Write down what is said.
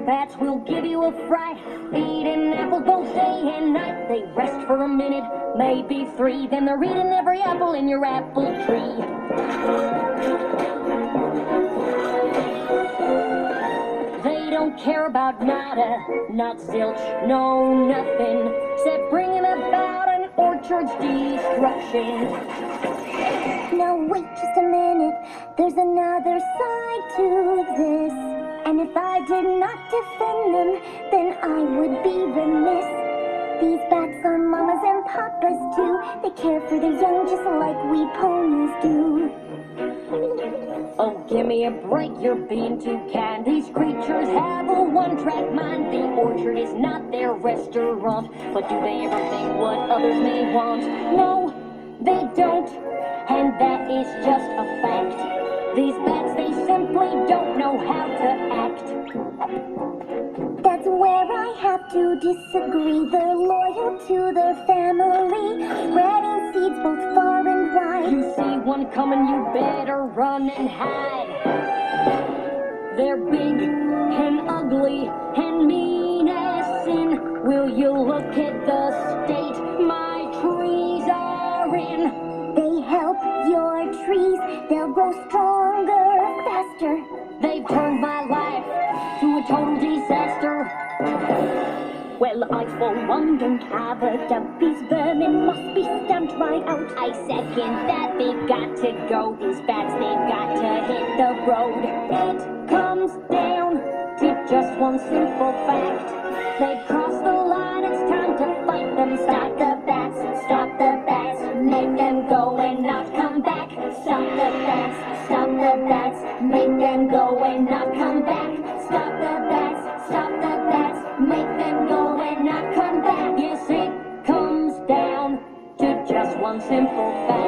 bats will give you a fright, eating apples both day and night. They rest for a minute, maybe 3, then they're eating every apple in your apple tree. They don't care about nada, not zilch, no nothing, except bringing about an orchard's destruction. Now wait just a minute, there's another side to this. And if I did not defend them, then I would be remiss. These bats are mamas and papas too. They care for their young just like we ponies do. Oh, give me a break, you're being too kind. These creatures have a one-track mind. The orchard is not their restaurant, but do they ever think what others may want? No, they don't, and that is just a fact. These bats, they simply don't know how to act. That's where I have to disagree. They're loyal to their family, spreading seeds both far and wide. You see one coming, you better run and hide. They're big and ugly and mean as sin. Will you look at the state my trees are in? They help your trees, they'll grow stronger, faster. They've turned my life to a total disaster. Well, I for one don't have a doubt. These vermin must be stamped right out. I second that, they've got to go. These bats, they've got to hit the road. It comes down to just one simple fact. They've crossed the line, it's time to fight them. Stop the bats, stop the bats, make them go and not come back. Stop the bats, stop the bats, make them go and not come back. Stop the bats, stop the bats, make them go and not come back. Yes, it comes down to just one simple fact.